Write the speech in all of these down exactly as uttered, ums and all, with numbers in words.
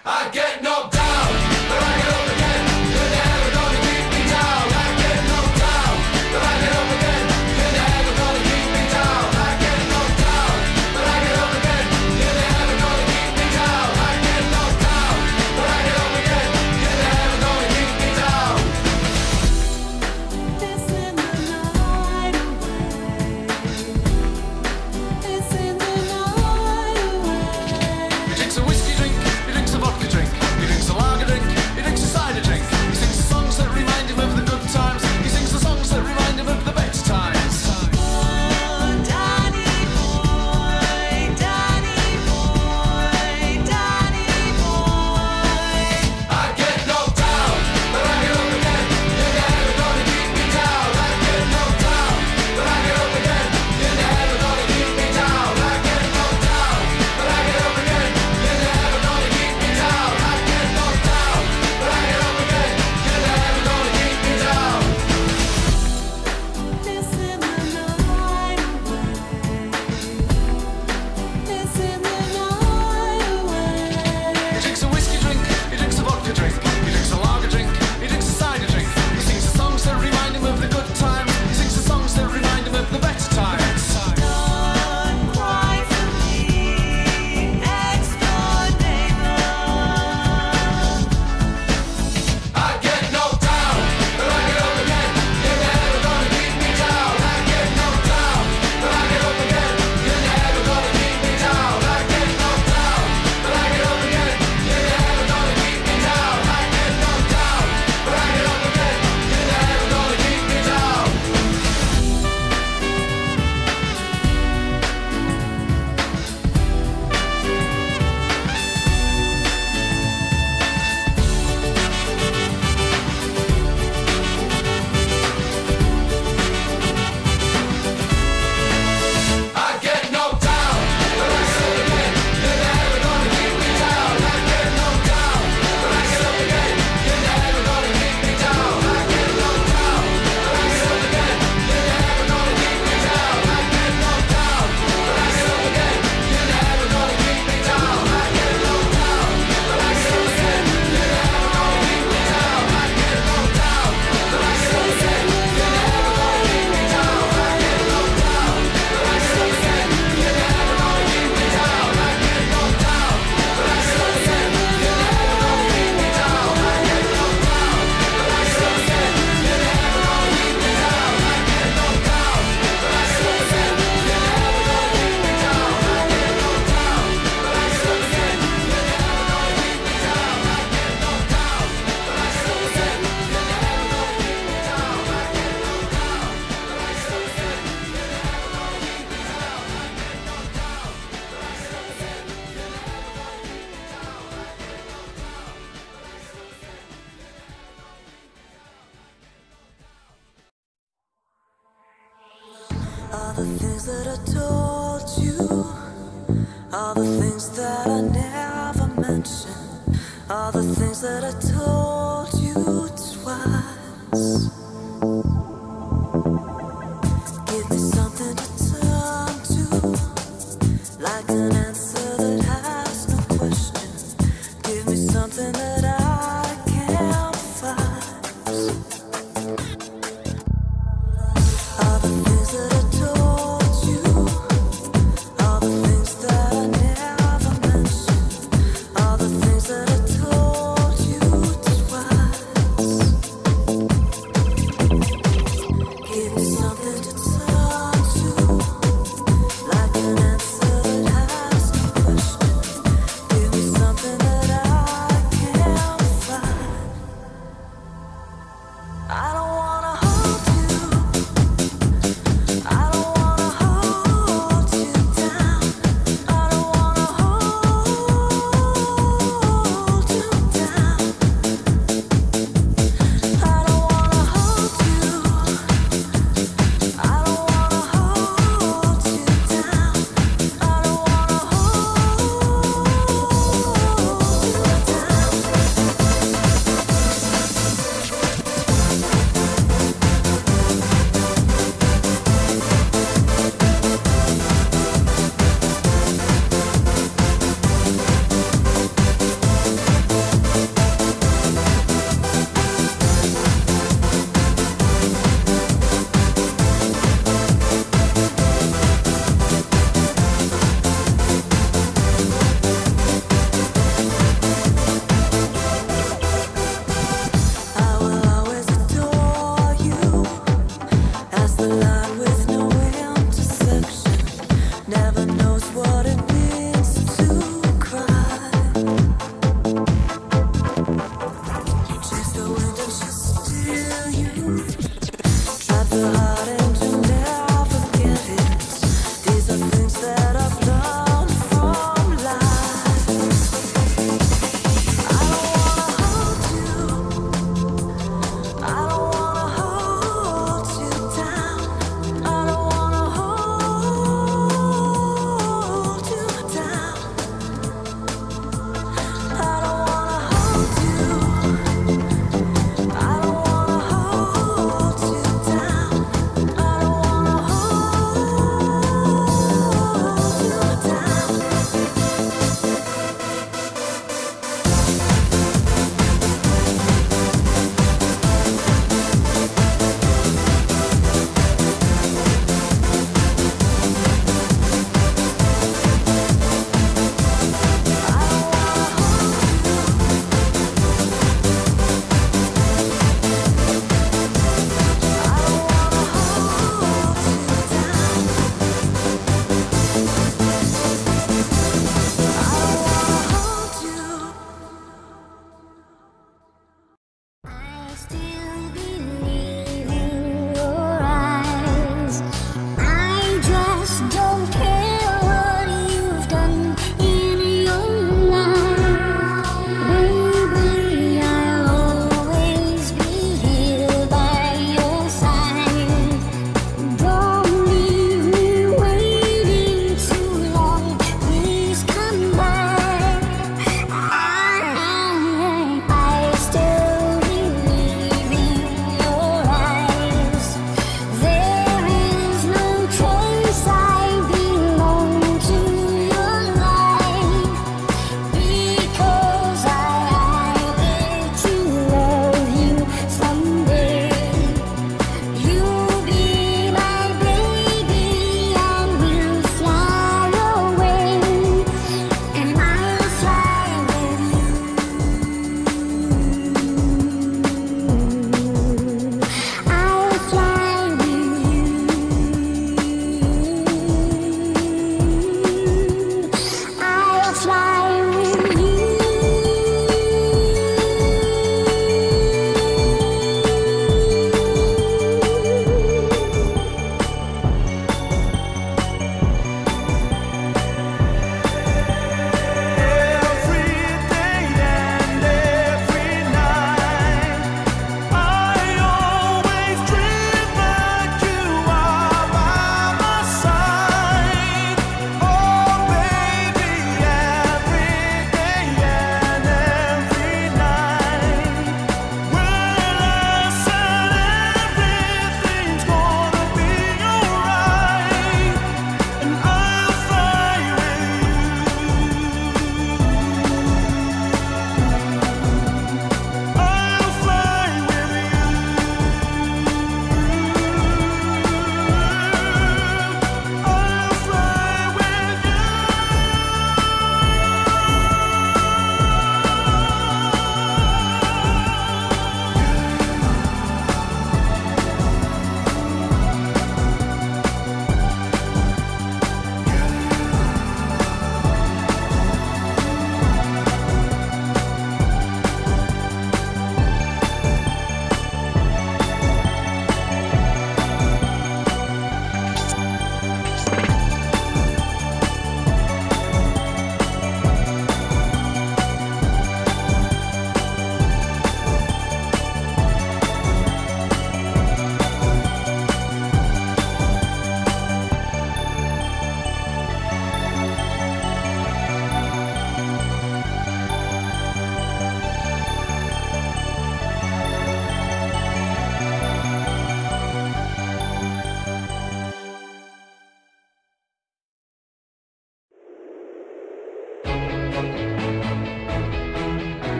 All the things that I told you, all the things that I never mentioned, all the things that I told you twice. Give me something to turn to, like an answer that has no question. Give me something that I can't find. All the things that I told you, all the things that I never mentioned, all the things that I told you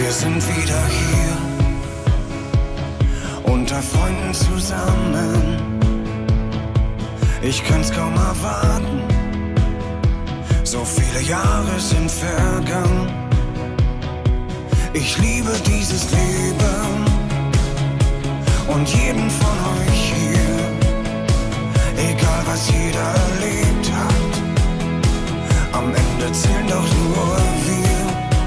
Wir sind wieder hier, unter Freunden zusammen. Ich kann's kaum erwarten, so viele Jahre sind vergangen. Ich liebe dieses Leben und jeden von euch hier, egal was jeder erlebt hat. Am Ende zählen doch nur wir.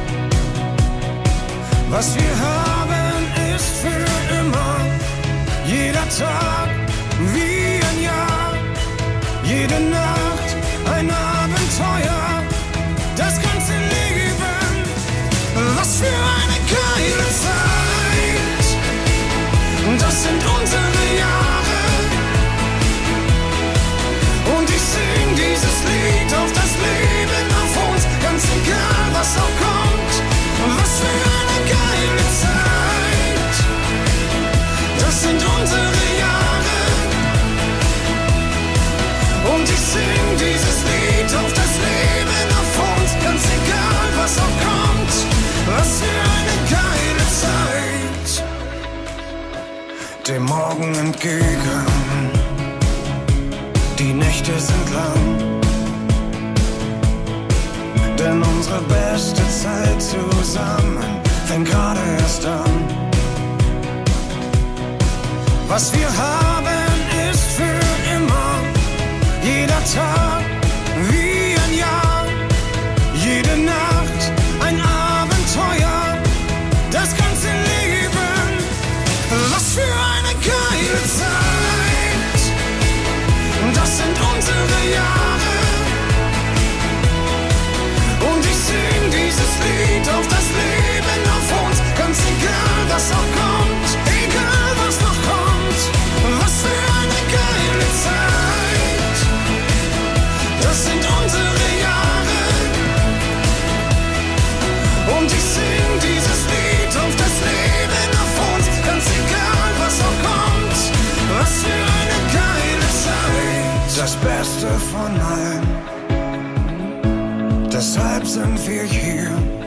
Was wir haben, ist für immer. Jeder Tag wie ein Jahr, jede Nacht ein Abenteuer. Das ganze Leben, was für eine geile Zeit. Das sind unsere Jahre. Und ich sing dieses Lied auf das Leben, auf uns, ganz egal was auch kommt. Was für eine geile Zeit. Das sind unsere Jahre. Und ich sing dieses Lied auf das Leben, auf uns, ganz egal was auch kommt. Was für eine geile Zeit. Dem Morgen entgegen, die Nächte sind lang, denn unsere beste Zeit zusammen fängt gerade erst an. Was wir haben, ist für immer. Jeder Tag wie ein Jahr, jede Nacht ein Abenteuer. Das ganze Leben, was für eine geile Zeit. Das sind unsere Jahre. Und ich sing dieses Lied auf das Leben, auf uns, ganz egal was auch kommt, egal was noch kommt. Was für eine geile Zeit. Das sind unsere Jahre. Und ich sing dieses Lied auf das Leben, auf uns, ganz egal was auch kommt. Was für eine geile Zeit. Das Beste von allen. Deshalb sind wir hier.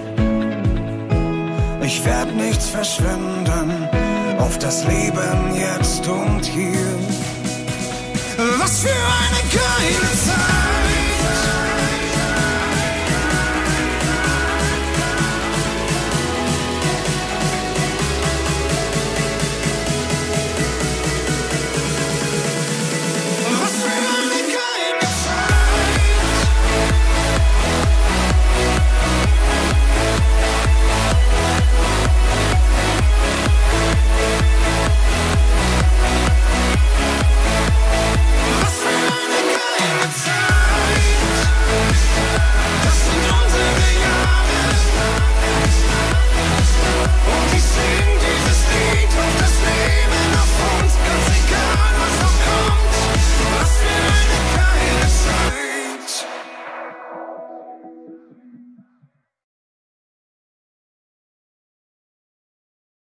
Ich werd nichts verschwenden auf das Leben jetzt und hier. Was für eine geile Zeit.